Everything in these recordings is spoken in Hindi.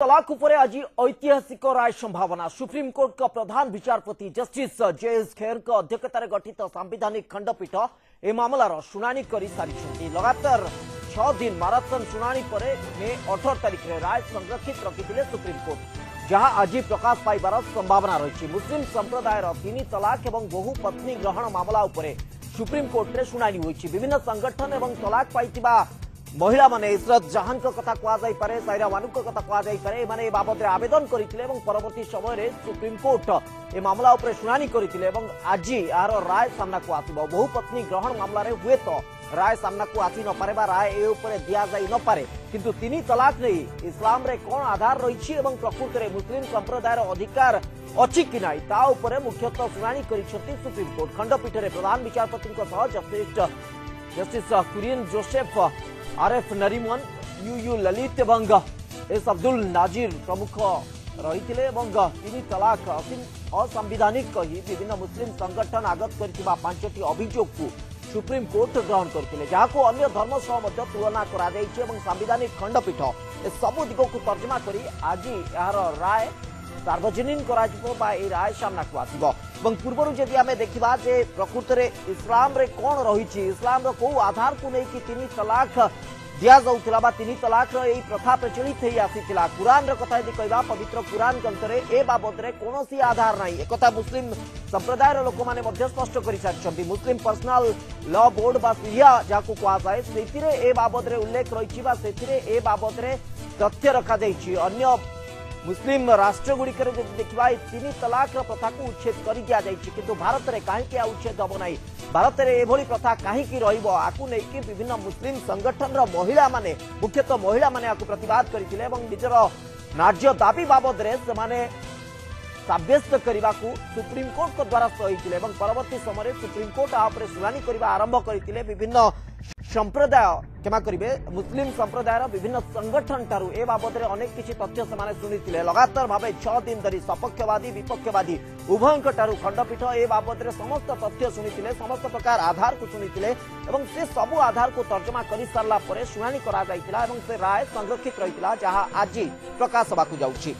तलाक उपरे आज ऐतिहासिक राय संभावना सुप्रीमकोर्ट का प्रधान विचारपति जस्टिस जेएस खेर अध्यक्षतार गठित सांविधानिक खंडपीठ ए मामलार शुणाणी कर सारी लगातार 6 दिन माराथन शुणाणी पर मे 18 तारिख में राय संरक्षित रखिते सुप्रीमकोर्ट जहां आज प्रकाश पाइबार संभावना रही। मुस्लिम संप्रदायर 3 तलाक और बहु पत्नी ग्रहण मामला उपरे सुप्रीमकोर्ट में शुणाणी होती। विभिन्न संगठन और तलाक पाइतिबा महिला माने इशरत जहां कथा कहुपे साइरा मानु कथा कहते बाबद आवेदन करते परवर्ती समय सुप्रीमकोर्ट ए मामला उपरे शुणाणी करते आज यार राय सामना को आसो। बहुपत्नी ग्रहण मामला हुए तो राय सामना को आसी नपे राय ए दिया जाई नपे किंतु 3 तलाक नहीं इस्लाम रे कौन आधार रही प्रकृत में मुस्लिम संप्रदायर अधिकार अच्छी कि ना ता उपरे मुख्यतः शुणाणी कर सुप्रीमकोर्ट। खंडपीठ में प्रधान विचारपति justice Kurian Joseph RF Nariman U Lalit एवं एस अब्दुल नाजिर प्रमुख रही 3 तलाक असंविधानिक कही विभिन्न मुस्लिम संगठन आगत कर 5टी अभियोग को सुप्रीमकोर्ट ग्रहण करते जहां अन्य धर्म सह तुलना कर संविधानिक खंडपीठ ए सबू दिग को तर्जमा कर आज यार राय सार्वजनिक राय सामना को आसो। पूर्व जदि आम देखा प्रकृत में इस्लाम रे कौन रही इस्लाम रो आधार को लेकिन 3 तलाक दिया जाउथिला बा 3 तलाक रो प्रथा प्रचलित ही आसीथिला। कुरान रो कथा यदि कहबा पवित्र कुरान ग्रंथरे ए बाबद रे कोनोसी आधार नाही एक कथा मुस्लिम संप्रदाय रो लोक माने मध्य स्पष्ट करि सारिछंती। मुस्लिम पर्सनल लॉ बोर्ड बा सिया जाकु कोआ जाय सेथिरे ए बाबद रे उल्लेख रहिछि बा सेथिरे ए बाबद रे तथ्य रखा जाइछि। अन्य मुस्लिम राष्ट्र गुड़िकर देखा 3 तलाक प्रथा को उच्छेद कर दिया किंतु भारत में कहीं उच्छेद हम ना भारत में एभली प्रथा कहीं आपको लेकिन विभिन्न मुस्लिम संगठन महिला माने मुख्यतः महिला माने प्रतिवाद करते निजर न्याय दाबी बाबद से सब्यस्त करने को सुप्रीमकोर्ट द्वारा होते परवर्ती समय सुप्रीमकोर्ट आपरे शुणाणी करने आरंभ करते विभिन्न संप्रदाय क्षमा करेंगे मुस्लिम संप्रदायर विभिन्न संगठन ठारू ए बाबद अनेक किसी तथ्य से शुणी लगातार भाव 6 दिन धरी सपक्षवादी विपक्षवादी उभयों ठारू खंडपीठ ए बाबद समस्त तथ्य शुणी समस्त प्रकार आधार को शुणी से सबू आधार को तर्जमा कर सारा पर शुणाणी कर राय संरक्षित रही जहां आज प्रकाश होगा जाऊँगी।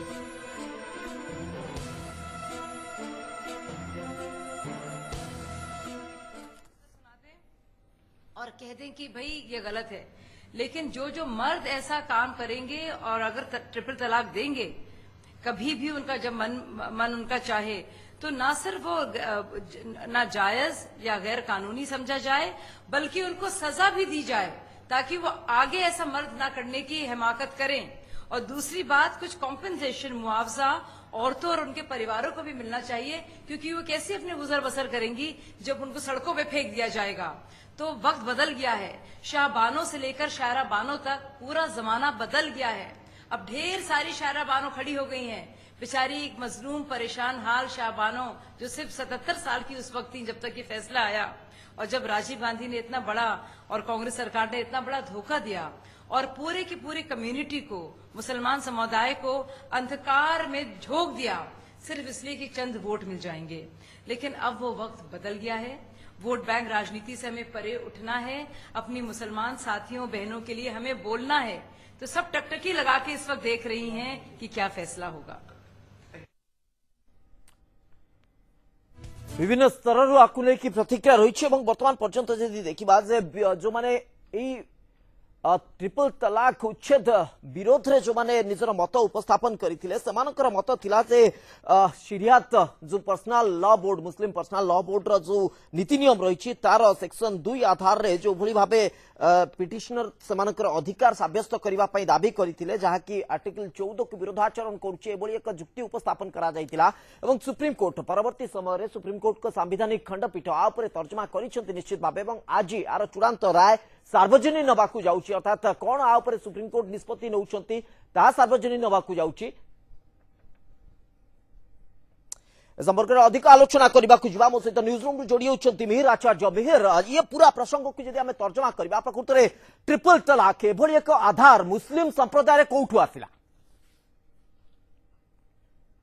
और कह दें कि भाई ये गलत है, लेकिन जो मर्द ऐसा काम करेंगे और अगर ट्रिपल तलाक देंगे कभी भी उनका जब मन उनका चाहे तो ना सिर्फ वो नाजायज या गैर कानूनी समझा जाए बल्कि उनको सजा भी दी जाए ताकि वो आगे ऐसा मर्द ना करने की हिमाकत करें। और दूसरी बात कुछ कॉम्पेंसेशन मुआवजा औरतों और उनके परिवारों को भी मिलना चाहिए क्योंकि वो कैसे अपने गुजर बसर करेंगी जब उनको सड़कों पे फेंक दिया जाएगा। तो वक्त बदल गया है, शाहबानों से लेकर शायरा बानों तक पूरा जमाना बदल गया है। अब ढेर सारी शायरा बानों खड़ी हो गई हैं, बेचारी एक मजलूम परेशान हाल शाहबानों जो सिर्फ 77 साल की उस वक्त थी जब तक ये फैसला आया और जब राजीव गांधी ने इतना बड़ा और कांग्रेस सरकार ने इतना बड़ा धोखा दिया और पूरे की पूरी कम्युनिटी को मुसलमान समुदाय को अंधकार में झोंक दिया सिर्फ इसलिए कि चंद वोट मिल जाएंगे। लेकिन अब वो वक्त बदल गया है, वोट बैंक राजनीति से हमें परे उठना है, अपनी मुसलमान साथियों बहनों के लिए हमें बोलना है। तो सब टकटकी लगा के इस वक्त देख रही हैं कि क्या फैसला होगा। विभिन्न स्तर आपको लेकिन प्रतिक्रिया रही बर्तमान पर्यंत जदि देखा जो माने ट्रिपल तलाक उच्छेद विरोध रे जो माने निजर मत उपस्थापन करथिले समानकर मत थिला जे शरियत जो पर्सनल लॉ बोर्ड मुस्लिम पर्सनल लॉ बोर्ड रो जो नीति नियम रही तार सेक्शन 2 आधार रे जो भली भाबे पिटिशनर समानकर अधिकार साब्यस्त करबा पई दाबी करथिले जहा कि आर्टिकल 14 को विरोधाचरण करूचे एबोली एक जुक्ति उपस्थापन करा जायतिला एवं सुप्रीम कोर्ट परवर्ती समय रे सुप्रीम कोर्ट को संवैधानिक खंडपीठ आ ऊपर तर्जमा करिसेंती निश्चित भाबे एवं आज आर चूड़ांत राय सार्वजनिक नवाकू जाउची अर्थात कौन आ ऊपर सुप्रीम कोर्ट निष्पत्ति नौचंती ता सार्वजनिक नवाकू जाउची। संपर्क में अधिक आलोचना करने को जा मो सहित न्यूज रूम जोड़ी होती मिहिर आचार्य। मिहिर ये पूरा प्रसंग को जब आम तर्जमा करवा प्रकृत में ट्रिपल तलाक एभली एक आधार मुस्लिम संप्रदाय कौटू आसला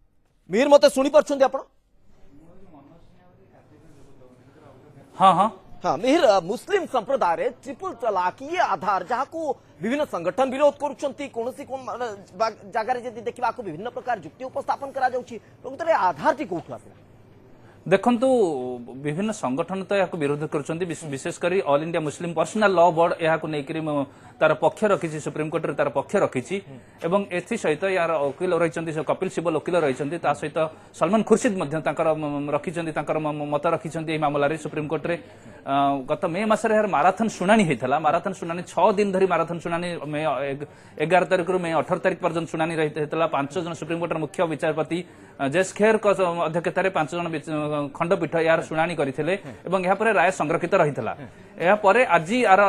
मिहिर मते शुणी पार्छन्ती आपण? हाँ हाँ हाँ मिहिर मुस्लिम संप्रदाय रे ट्रिपल तलाक ये आधार जहाँ को विभिन्न संगठन विरोध करुछंती कोनोसी कोन जगह रे जदि देखिबा को विभिन्न प्रकार युक्ति उपस्थापन करा जाउछि प्रकृତରେ आधार टी कोठु आसे देखंतु विभिन्न संगठन तो यहाँ विरोध कर विशेषकर ऑल इंडिया मुस्लिम पर्सनल लॉ बोर्ड यहाँ नहीं तार पक्ष रखी सुप्रीम कोर्ट रे तार पक्ष रखी एवं एथि सहित यार वकिल रही कपिल सिब्बल वकिल रही सहित सलमान खुर्शीद रखी मत रखी मामलें सुप्रीम कोर्ट रे गत मे मासरे यार माराथन शुणाणी होता माराथन शुणाणी 6 दिन धरी माराथन शुणाणी मे 11 तारिख मे 18 तारिख पर्यंत शुणाणी रही 5 जन सुप्रीम कोर्ट मुख्य विचारपति जज खेर अध्यक्षतार 5 जन खंडपीठ यार शुणाणी करथिले एवं यहाँ पर राय संरक्षित रही आज यार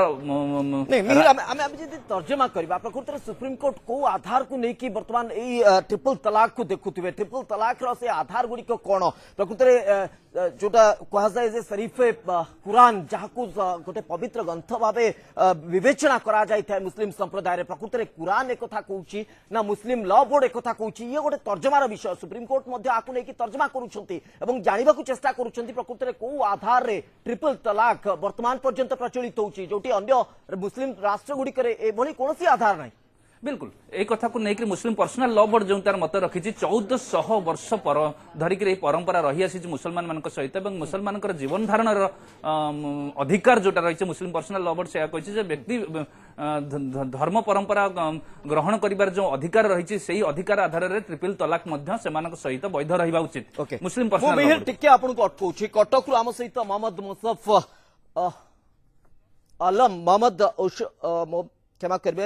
तर्जमा करवा प्रकृत सुप्रीम कोर्ट को आधार को लेकिन बर्तमान ट्रिपल तलाक को देखुवे ट्रिपल तलाक से आधार गुड़िक कौन प्रकृत जोटा कहुए जे शरीफे कुरान जहाँ गोटे पवित्र ग्रंथ भाव विवेचना करा जाए मुस्लिम संप्रदाय प्रकृत कुरान एक कहूँ ना मुस्लिम लॉ बोर्ड एक कहूँ ये गोटे तर्जमार विषय सुप्रीम कोर्ट आपको लेकिन तर्जमा करुँच जानवा चेष्टा करुँच प्रकृत को आधार रे ट्रिपल तलाक वर्तमान पर्यंत प्रचलित होची जोटी अन्य मुस्लिम राष्ट्र गुड़िक एभली कौन आधार नहीं बिल्कुल एक कथा को लेकिन मुस्लिम पर्सनल लॉ बोर्ड जो तार मत रखी 1400 वर्ष पर धरिक परंपरा रही आसी मुसलमान मान सहित मुसलमान जीवन धारण अधिकार जोटा रही मुस्लिम पर्सनल लॉ बोर्ड से कही व्यक्ति धर्म परंपरा ग्रहण कर जो अधिकार रही से अधिकार आधार में ट्रिपल तलाक सहित वैध रहा उचित मुस्लिम पर्सनल अटकू कटक आम सहित मोहम्मद मुसफ आलम मोहम्मद क्षमा करेंगे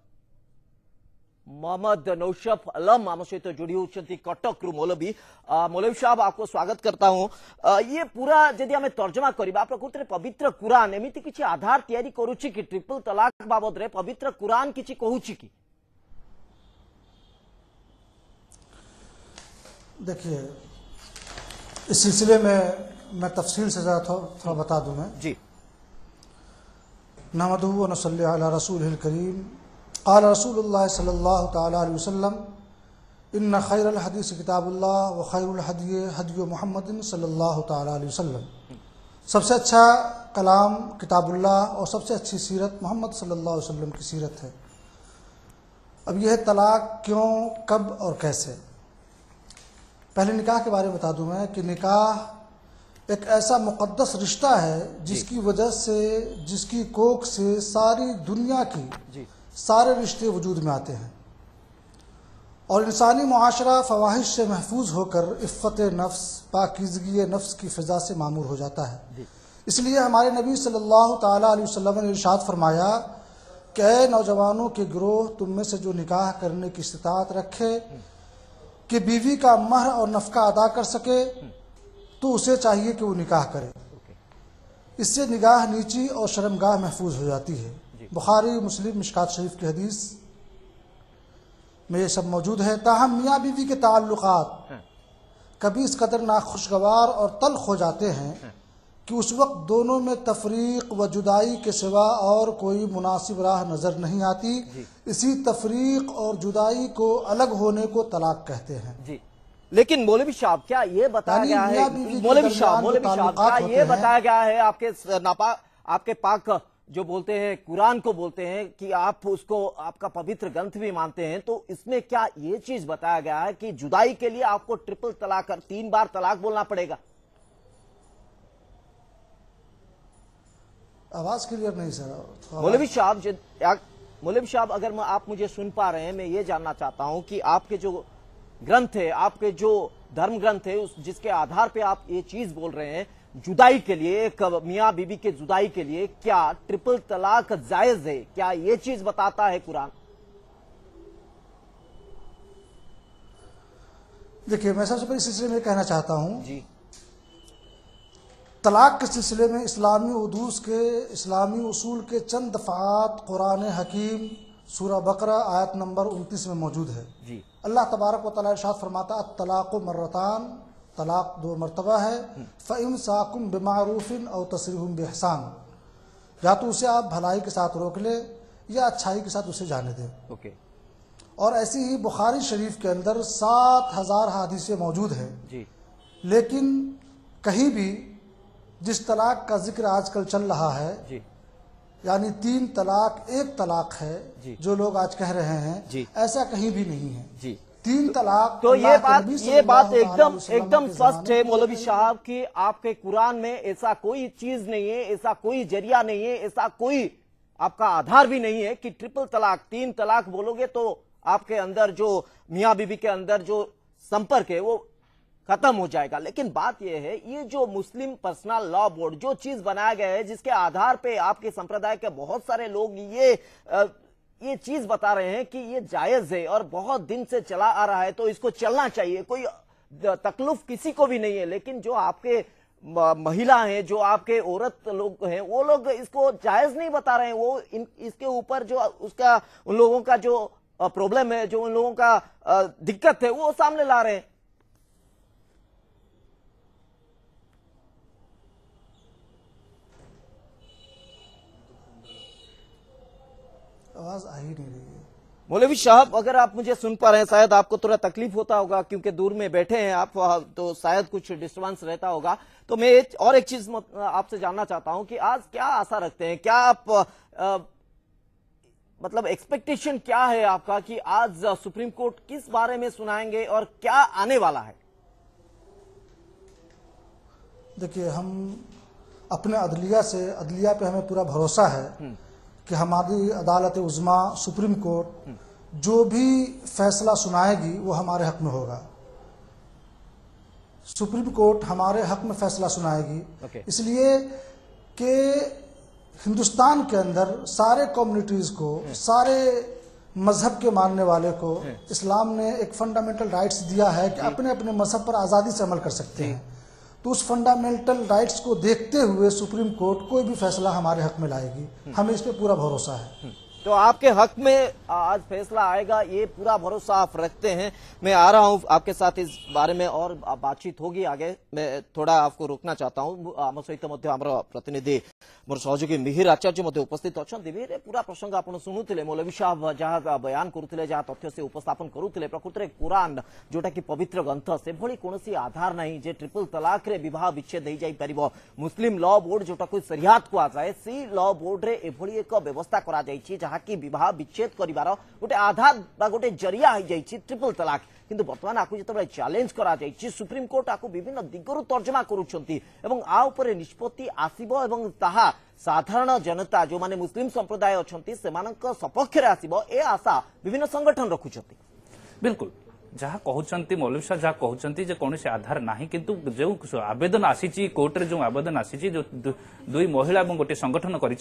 मोहम्मद नौशफ अलम आम सहित जोड़ी होती कटक रु मौलवी मौलवी साहब आपको स्वागत करता हूं ये पूरा यदि आम तर्जमा करवा प्रकृत पवित्र कुरान एमती किसी आधार तैयारी करुच्ची कि ट्रिपल तलाक बाबद रे पवित्र कुरान किसी कहूची कि देखिए इस सिलसिले में मैं तफसील से जरा थोड़ा बता दूं मैं जी नहमदुहु व नसल्ली अला रसूलिल करीम क़ाल रसूलुल्लाह सल्लल्लाहु तआला अलैहि वसल्लम इन्न खैरल हदीस किताबुल्लाह व खैरुल हदी हदी मुहम्मदिन सल्लल्लाहु तआला अलैहि वसल्लम सबसे अच्छा कलाम किताबुल्लाह और सबसे अच्छी सीरत मोहम्मद सल्लल्लाहु अलैहि वसल्लम की सीरत है। अब यह तलाक क्यों कब और कैसे, पहले निकाह के बारे में बता दूं मैं कि निकाह एक ऐसा मुक़द्दस रिश्ता है जिसकी वजह से जिसकी कोख से सारी दुनिया की सारे रिश्ते वजूद में आते हैं और इंसानी मुआशरा फवाहिश से महफूज होकर इफ़्फ़त नफ्स पाकीज़गी नफ्स की फ़िज़ा से मामूर हो जाता है। इसलिए हमारे नबी सल्लल्लाहु ताला अलैहि वसल्लम ने इरशाद फरमाया कि ऐ नौजवानों के गिरोह तुम में से जो निकाह करने की इस्तिताअत रखे कि बीवी का महर और नफ़का अदा कर सके तो उसे चाहिए कि वो निकाह करे। इससे निगाह नीची और शर्मगाह महफूज हो जाती है। बुखारी मुस्लिम मिशकात शरीफ की हदीस में ये सब मौजूद है। ताहम मियाँ बीवी के ताल्लुकात कभी इस कदर नाखुशगवार और तल्ख हो जाते हैं कि उस वक्त दोनों में तफरीक व जुदाई के सिवा और कोई मुनासिब राह नज़र नहीं आती। इसी तफरीक और जुदाई को अलग होने को तलाक कहते हैं। जी लेकिन मौलवी साहब क्या ये बताया गया है, मौलवी साहब क्या ये बताया गया है आपके पाक जो बोलते हैं कुरान को बोलते हैं कि आप उसको आपका पवित्र ग्रंथ भी मानते हैं, तो इसमें क्या ये चीज बताया गया है कि जुदाई के लिए आपको ट्रिपल तलाक 3 बार तलाक बोलना पड़ेगा? आवाज क्लियर नहीं सर। मौलवी साहब अगर आप मुझे सुन पा रहे हैं, मैं ये जानना चाहता हूं कि आपके जो ग्रंथ है, आपके जो धर्म ग्रंथ है, जिसके आधार पे आप ये चीज बोल रहे हैं जुदाई के लिए, एक मियाँ बीबी के जुदाई के लिए क्या ट्रिपल तलाक जायज है, क्या ये चीज बताता है कुरान? देखिए मैं सबसे पहले इस सिलसिले में कहना चाहता हूं जी तलाक के सिलसिले में इस्लामी उसूल के चंद दफात कुरान हकीम सूरह बकरा आयत नंबर 29 में मौजूद है। जी अल्लाह तबारक व तआला इरशाद फरमाता है तलाक़ मर्रतान, तलाक 2 मरतबा है। फ़इम्साकुम बिमारूफिन और तसरीहुम बिहसान, या तो उसे आप भलाई के साथ रोक ले या अच्छाई के साथ उसे जाने दें। ओके। और ऐसी ही बुखारी शरीफ के अंदर 7000 हदीसें मौजूद हैं। जी। लेकिन कहीं भी जिस तलाक का जिक्र आजकल चल रहा है जी यानी 3 तलाक 1 तलाक जी। है जो लोग आज कह रहे हैं जी। ऐसा कहीं भी नहीं है। जी 3 तलाक तो अल्लाह ये के बात नबी ये बात सल्लल्लाहु एकदम अलैहि वसल्लम एकदम के स्पष्ट ज़माने है में मौलवी साहब कि आपके कुरान में ऐसा कोई चीज नहीं है, ऐसा कोई जरिया नहीं है, ऐसा कोई आपका आधार भी नहीं है कि ट्रिपल तलाक 3 तलाक बोलोगे तो आपके अंदर जो मियां बीबी के अंदर जो संपर्क है वो खत्म हो जाएगा। लेकिन बात यह है, ये जो मुस्लिम पर्सनल लॉ बोर्ड जो चीज बनाया गया है, जिसके आधार पे आपके संप्रदाय के बहुत सारे लोग ये चीज बता रहे हैं कि ये जायज है और बहुत दिन से चला आ रहा है तो इसको चलना चाहिए, कोई तकलीफ किसी को भी नहीं है। लेकिन जो आपके महिला हैं, जो आपके औरत लोग हैं, वो लोग इसको जायज नहीं बता रहे हैं। वो इसके ऊपर जो उसका उन लोगों का जो प्रॉब्लम है, जो उन लोगों का दिक्कत है, वो सामने ला रहे हैं। आवाज आ ही नहीं रही है। मौलवी साहब, अगर आप मुझे सुन पा रहे हैं, शायद आपको थोड़ा तकलीफ होता होगा क्योंकि दूर में बैठे हैं आप, तो शायद कुछ डिस्टर्बेंस रहता होगा। तो मैं और एक चीज आपसे जानना चाहता हूं कि आज क्या आशा रखते हैं, क्या आप मतलब एक्सपेक्टेशन क्या है आपका कि आज सुप्रीम कोर्ट किस बारे में सुनाएंगे और क्या आने वाला है? देखिए, हम अपने अदलिया पे हमें पूरा भरोसा है कि हमारी अदालत उज़्मा सुप्रीम कोर्ट जो भी फैसला सुनाएगी वो हमारे हक में होगा। सुप्रीम कोर्ट हमारे हक में फैसला सुनाएगी इसलिए कि हिंदुस्तान के अंदर सारे कम्युनिटीज को, सारे मजहब के मानने वाले को इस्लाम ने एक फंडामेंटल राइट्स दिया है कि अपने अपने मजहब पर आज़ादी से अमल कर सकते हैं। तो उस फंडामेंटल राइट्स को देखते हुए सुप्रीम कोर्ट कोई भी फैसला हमारे हक में लाएगी, हमें इस पे पूरा भरोसा है। तो आपके हक में आज फैसला आएगा, ये पूरा भरोसा आप रखते हैं। मैं आ रहा हूं आपके साथ, इस बारे में और बातचीत होगी आगे। मैं थोड़ा आपको रोकना चाहता हूं। आम सहित प्रतिनिधि मोर सहयोगी मिहिर आचार्य उपस्थित अच्छा। मिहिर, पूरा प्रसंग आप शुणुले, मौलवी साहब जहाँ बयान करुले, जहाँ तथ्य से उपस्थापन करुले, प्रकृत में कुरान जोटा कि पवित्र ग्रंथ, से भली कौन आधार नहीं जे ट्रिपल तलाक रे विवाह विच्छेद हो जाई परिबो। मुस्लिम लॉ बोर्ड जोटा कोई शरियात को आए, सी लॉ बोर्ड रे एभली एक व्यवस्था करा जायछि जहाँकि विवाह विच्छेद करिवार गोटे आधार बा गोटे जरिया हो जायछि ट्रिपल तलाक। किंतु बर्तमान आपको जिते चैलेंज करा जायछि, सुप्रीम कोर्ट आपको विभिन्न दिगरु तर्जमा करुछंती एवं आ उपरे निष्पत्ति आसीबो एवं ताहा साधारण जनता जो माने मुस्लिम संप्रदाय अछंती सेमानक सपक्ष रे आसीबो, ए आशा विभिन्न संगठन रखुछंती। बिल्कुल जहाँ कहते मौलवी साहब जहाँ कहते जे कौन आधार ना, किंतु जो आवेदन आसी कोर्ट रे, जो आवेदन आसी जो दुई महिला और गोटे संगठन कर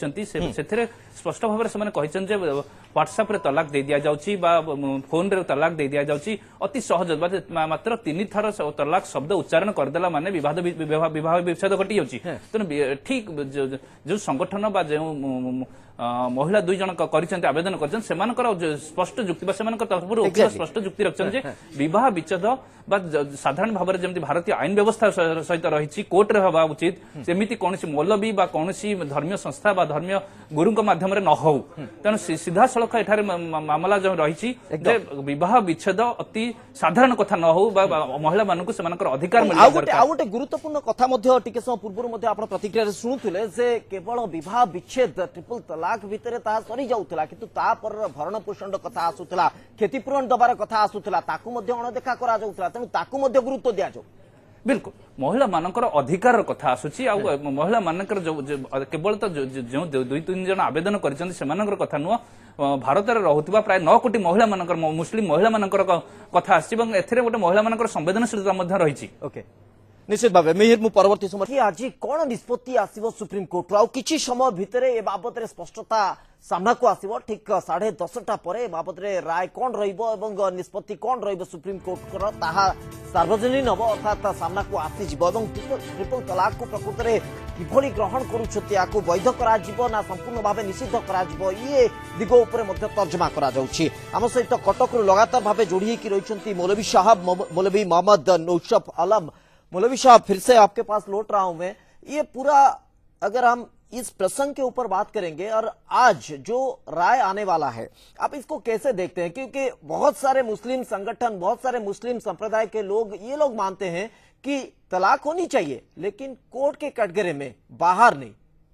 स्पष्ट भाव में कहते व्हाट्सएप रे तलाक दे दिया जाउची बा फोन रे तलाक दे दिया जाउची। अति सहज मात्र 3 थर तलाक शब्द उच्चारण करदेला माने विवाह विच्छेद घटी जाउची। तेणु ठीक जो संगठन बा जो महिला 2 जन आवेदन कर स्पष्ट जुक्ति तरफ स्पष्ट जुक्ति रखते विवाह विच्छेद साधारण भाव में जमी भारतीय आईन व्यवस्था सहित रही कोर्ट रे हवा उचित, सेमिति कौन मौलवी बा कौन धर्मीय संस्था बा धर्मीय गुरु माध्यम रे न हो। तेणु सीधा सड़क एठारे मामला जो रही विवाह विच्छेद अति साधारण कथा न हो, महिला मानक से अधिकार गोटे गुरुत्वपूर्ण कथा टिके समय पूर्व आप प्रतिक्रिया शुणुले जे केवल विवाह विच्छेद ट्रिपल तलाक भितर ता सरी जाउथला, किंतु तापर भरण पोषण कथा आसुथला, क्षतिपूरण दबार कथा आसुथला, ताकू मध्ये अणदेखा करा जाउथला। तेणु ताकू मध्ये गुरुत्व दिया जाउ। बिल्कुल महिला मानकर अधिकार कथा आसुची, आ महिला मानकर केवल तो जो 2-3 जन आवेदन करिसंती सेमानकर कथा नुह, भारत में रहुतबा प्राय 9 कोटी महिला मानकर मुस्लिम महिला मानकर कथा आसी एवं एथिरे गोटे महिला मानकर संवेदनशीलता मध्ये रहिछि। ओके, निश्चित भाव मिहिर मु परवर्ती समय आज कौन निष्पत्ति आसीबो सुप्रीम कोर्ट आ किछि समय भितर ए बाबत रे स्पष्टता सामना को आसीबो। ठीक 10:30 पर बाबत रे राय कौन रहिबो एवं निष्पत्ति कौन रहिबो सुप्रीम कोर्ट कर ताहा सार्वजनीन हबो, अर्थात सामना को आसी जिवो एवं ट्रिपल तलाक को प्रकृत रे किभली ग्रहण करूछथि, आकु वैध करा जिवो ना संपूर्ण भाव निषिद्ध करा जिवो, ये दिग ऊपर मध्ये तर्जमा करा जाउछि। आम सहित कटक लगातार भाव जोड़ी की रहिछंती मौलवी साहब, मौलवी मोहम्मद नौशफ आलम। मौलवी साहब, फिर से आपके पास लौट रहा हूं मैं। ये पूरा अगर हम इस प्रसंग के ऊपर बात करेंगे और आज जो राय आने वाला है, आप इसको कैसे देखते हैं? क्योंकि बहुत सारे मुस्लिम संगठन, बहुत सारे मुस्लिम संप्रदाय के लोग ये लोग मानते हैं कि तलाक होनी चाहिए लेकिन कोर्ट के कटघरे में, बाहर नहीं।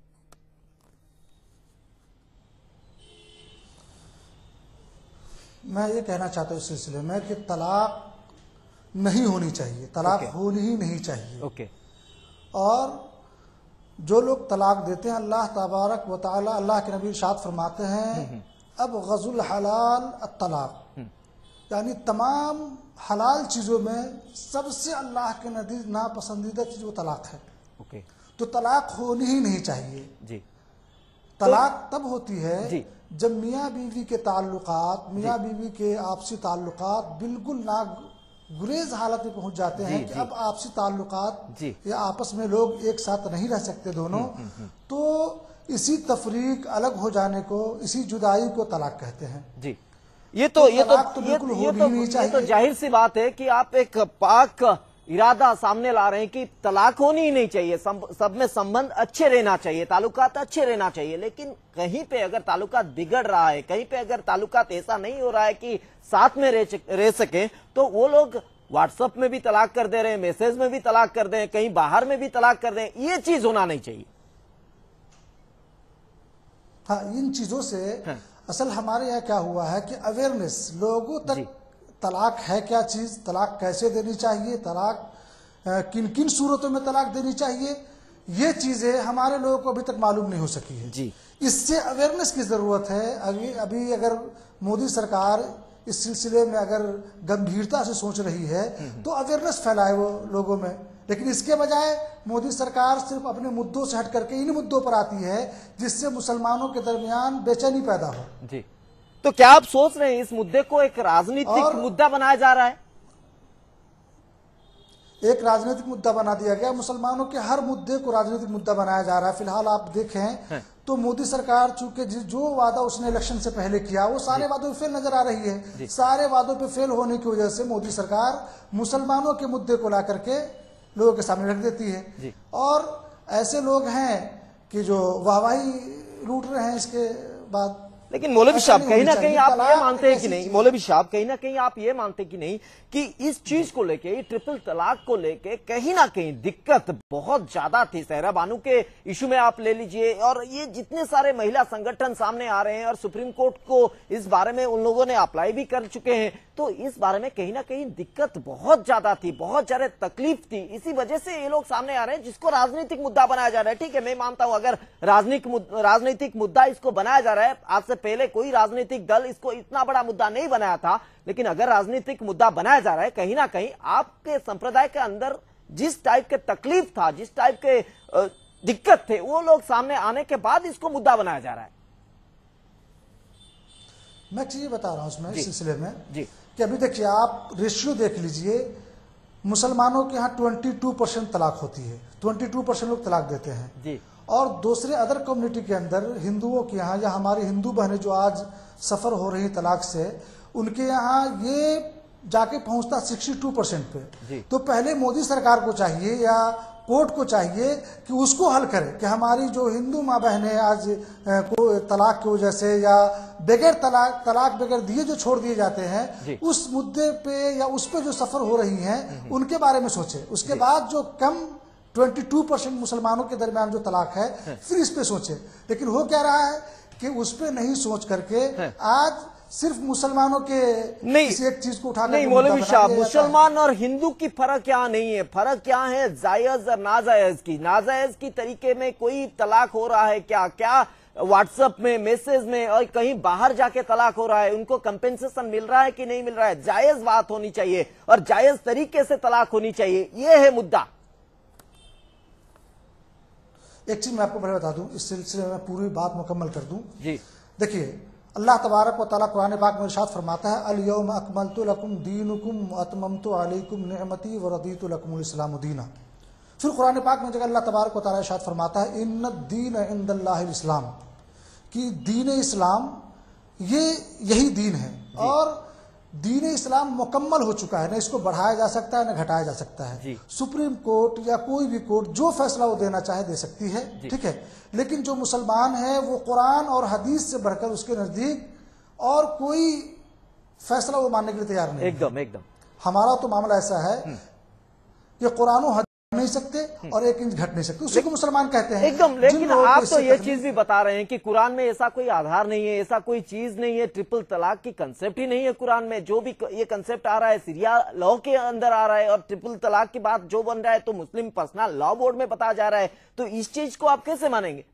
मैं ये कहना चाहता हूँ इस सिलसिले में कि तलाक नहीं होनी चाहिए, तलाक होनी ही नहीं चाहिए। ओके। और जो लोग तलाक देते हैं, अल्लाह तबारक व तआला, अल्लाह के नबी इरशाद फरमाते हैं अब गज़ुल हलाल तलाक, यानी तमाम हलाल चीज़ों में सबसे अल्लाह के नज़दीक नापसंदीदा चीज़ वो तलाक है। ओके। तो तलाक होनी ही नहीं चाहिए। जी। तलाक तब होती है जी। जब मियाँ बीवी के ताल्लुकात, मियाँ बीवी के आपसी ताल्लुकात बिल्कुल ना गुरेज हालत में पहुंच जाते हैं कि अब आपसी ताल्लुकात या आपस में लोग एक साथ नहीं रह सकते दोनों, तो इसी तफरीक, अलग हो जाने को, इसी जुदाई को तलाक कहते हैं। जी। ये तो जाहिर सी बात है कि आप एक पाक इरादा सामने ला रहे हैं कि तलाक होनी ही नहीं चाहिए, सब में संबंध अच्छे रहना चाहिए, ताल्लुकात अच्छे रहना चाहिए। लेकिन कहीं पे अगर ताल्लुकात बिगड़ रहा है, कहीं पे अगर ताल्लुकात ऐसा नहीं हो रहा है कि साथ में रह सके, तो वो लोग व्हाट्सएप में भी तलाक कर दे रहे हैं, मैसेज में भी तलाक कर दे, कहीं बाहर में भी तलाक कर दें। ये चीज होना नहीं चाहिए। हाँ, इन चीजों से असल हमारे यहाँ क्या हुआ है कि अवेयरनेस लोगों तक, तलाक है क्या चीज, तलाक कैसे देनी चाहिए, तलाक किन किन सूरतों में तलाक देनी चाहिए, ये चीजें हमारे लोगों को अभी तक मालूम नहीं हो सकी है। जी। इससे अवेयरनेस की जरूरत है। अभी अगर मोदी सरकार इस सिलसिले में अगर गंभीरता से सोच रही है तो अवेयरनेस फैलाए वो लोगों में, लेकिन इसके बजाय मोदी सरकार सिर्फ अपने मुद्दों से हट करके इन मुद्दों पर आती है जिससे मुसलमानों के दरमियान बेचैनी पैदा हो। जी। तो क्या आप सोच रहे हैं इस मुद्दे को एक राजनीतिक मुद्दा बनाया जा रहा है? एक राजनीतिक मुद्दा बना दिया गया, मुसलमानों के हर मुद्दे को राजनीतिक मुद्दा बनाया जा रहा है। फिलहाल आप देखें तो मोदी सरकार चूंकि जो वादा उसने इलेक्शन से पहले किया वो सारे वादों पे फेल नजर आ रही है। सारे वादों पे फेल होने की वजह से मोदी सरकार मुसलमानों के मुद्दे को ला करके लोगों के सामने रख देती है। और ऐसे लोग हैं कि जो वाहवाही लूट रहे हैं इसके बाद। लेकिन मौलवी साहब कहीं ना कहीं आप ये मानते हैं कि नहीं, मौलवी साहब कहीं ना कहीं आप ये मानते हैं कि नहीं कि इस चीज को लेके, ट्रिपल तलाक को लेके कहीं ना कहीं दिक्कत बहुत ज्यादा थी। सहरा बानू के इशू में आप ले लीजिए, और ये जितने सारे महिला संगठन सामने आ रहे हैं और सुप्रीम कोर्ट को इस बारे में उन लोगों ने अप्लाई भी कर चुके हैं, तो इस बारे में कहीं ना कहीं दिक्कत बहुत ज्यादा थी, बहुत ज्यादा तकलीफ थी। इसी वजह से ये लोग सामने आ रहे हैं जिसको राजनीतिक मुद्दा बनाया जा रहा है। ठीक है, मैं मानता हूं अगर राजनीतिक मुद्दा इसको बनाया जा रहा है, आज से पहले कोई राजनीतिक दल इसको इतना बड़ा मुद्दा नहीं बनाया था, लेकिन अगर राजनीतिक मुद्दा बनाया जा रहा है, कहीं ना कहीं आपके संप्रदाय के अंदर जिस टाइप के तकलीफ था, जिस टाइप के दिक्कत थे, वो लोग सामने आने के बाद इसको मुद्दा बनाया जा रहा है। मैं चीज बता रहा हूं उसमें इस सिलसिले में कि अभी देखिए आप रेशियो देख लीजिए, मुसलमानों के यहाँ 22% तलाक होती है, 22% लोग तलाक देते हैं जी। और दूसरे अदर कम्युनिटी के अंदर हिंदुओं के यहाँ या हमारी हिंदू बहनें जो आज सफर हो रही तलाक से, उनके यहाँ ये जाके पहुंचता 62% पे। तो पहले मोदी सरकार को चाहिए या कोर्ट को चाहिए कि उसको हल करे कि हमारी जो हिंदू माँ बहनें आज को तलाक की वजह से या बगैर तलाक बगैर दिए जो छोड़ दिए जाते हैं, उस मुद्दे पे या उस पे जो सफर हो रही हैं उनके बारे में सोचे। उसके बाद जो कम 22% मुसलमानों के दरमियान जो तलाक है फिर इस पे सोचे। लेकिन हो क्या रहा है कि उस पे नहीं सोच करके आज सिर्फ मुसलमानों के नहीं, किसी एक चीज को उठा नहीं मौलवी साहब, मुसलमान और हिंदू की फर्क क्या नहीं है? फर्क क्या है जायज और नाजायज की? नाजायज की तरीके में कोई तलाक हो रहा है क्या? क्या व्हाट्सएप में, मैसेज में और कहीं बाहर जाके तलाक हो रहा है? उनको कंपेंसेशन मिल रहा है कि नहीं मिल रहा है? जायज बात होनी चाहिए और जायज तरीके से तलाक होनी चाहिए, ये है मुद्दा। एक चीज मैं आपको पहले बता दूं, इस सिलसिले में पूरी बात मुकम्मल कर दूं जी। देखिए, अल्लाह तबारक व तआला कुरान पाक में इरशाद फरमाता है, अल यौम अकमलतु लकुम दीनुकुम व अतममतु अलैकुम निअमती व रदीतु लकुमुल इस्लाम दीना। फिर कुरान पाक में जगह अल्लाह तबारक व तआला इरशाद फरमाता है, इन्न दीन इंदल्लाहिल इस्लाम, कि दीन इस्लाम ये यही दीन है और दीन इस्लाम मुकम्मल हो चुका है, न इसको बढ़ाया जा सकता है न घटाया जा सकता है। सुप्रीम कोर्ट या कोई भी कोर्ट जो फैसला वो देना चाहे दे सकती है, ठीक है। लेकिन जो मुसलमान है वो कुरान और हदीस से बढ़कर उसके नजदीक और कोई फैसला वो मानने के लिए तैयार नहीं। एकदम एकदम हमारा तो मामला ऐसा है कि कुरान हद नहीं सकते और 1 इंच घट नहीं सकते, उसी को मुसलमान कहते हैं एकदम। जिन लेकिन लोगों को आप तो इससे ये तकलीफ- चीज भी बता रहे हैं कि कुरान में ऐसा कोई आधार नहीं है, ऐसा कोई चीज नहीं है, ट्रिपल तलाक की कंसेप्ट ही नहीं है कुरान में। जो भी ये कंसेप्ट आ रहा है सीरिया लॉ के अंदर आ रहा है, और ट्रिपल तलाक की बात जो बन रहा है तो मुस्लिम पर्सनल लॉ बोर्ड में बताया जा रहा है। तो इस चीज को आप कैसे मानेंगे?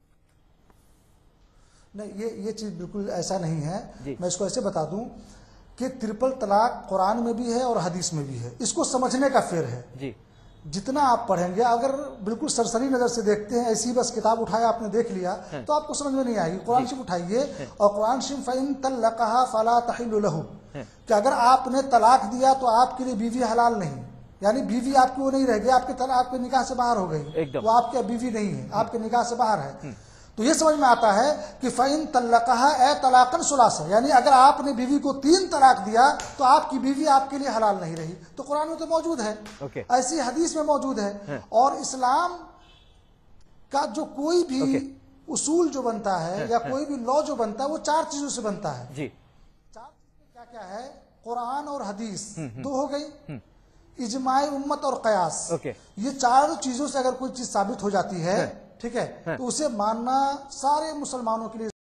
नहीं, ये चीज बिल्कुल ऐसा नहीं है। जी। मैं इसको ऐसे बता दूं कि ट्रिपल तलाक कुरान में भी है और हदीस में भी है, इसको समझने का फेर है। जी जितना आप पढ़ेंगे, अगर बिल्कुल सरसरी नजर से देखते हैं, ऐसी बस किताब उठाया आपने देख लिया तो आपको समझ में नहीं आएगी। कुरान शरीफ उठाइए और कुरान शरीफ फ़इन तल्लक़हा फला तहिल्लु लहू, कि अगर आपने तलाक दिया तो आपके लिए बीवी हलाल नहीं, यानी बीवी आपकी वो नहीं रहेगी, आपके निकाह से बाहर हो गई, एकदम। वो आपकी बीवी नहीं है, आपके निकाह से बाहर है। तो ये समझ में आता है कि फ़इन तल्लक़हा ए तलाक़न सुलासा, यानी अगर आपने बीवी को 3 तलाक दिया तो आपकी बीवी आपके लिए हलाल नहीं रही। तो कुरान में तो मौजूद है, ओके। ऐसी हदीस में मौजूद है। और इस्लाम का जो कोई भी उसूल जो बनता है या कोई भी लॉ जो बनता है वो 4 चीजों से बनता है। जी 4 चीजें क्या क्या है? कुरान और हदीस 2 हो गई, इजमाए उम्मत और कयास। ओके। ये 4 चीजों से अगर कोई चीज साबित हो जाती है, ठीक है, तो उसे मानना सारे मुसलमानों के लिए